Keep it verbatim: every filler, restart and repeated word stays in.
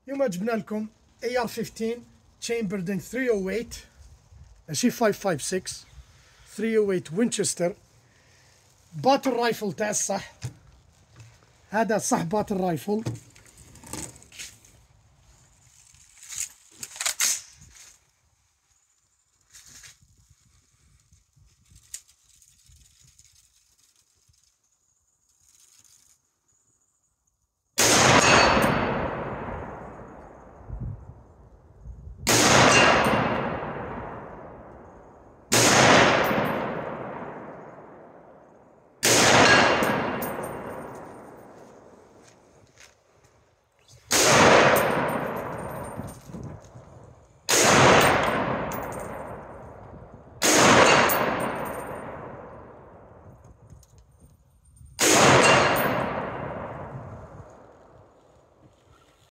اليوم جبنا لكم إيه آر خمسة عشر chambered in ثلاثمية وثمانية ماشي خمسمية وخمسة وستة ثلاثمية وثمانية وينشستر باتل رايفل تاع الصح. هذا صح باتل رايفل.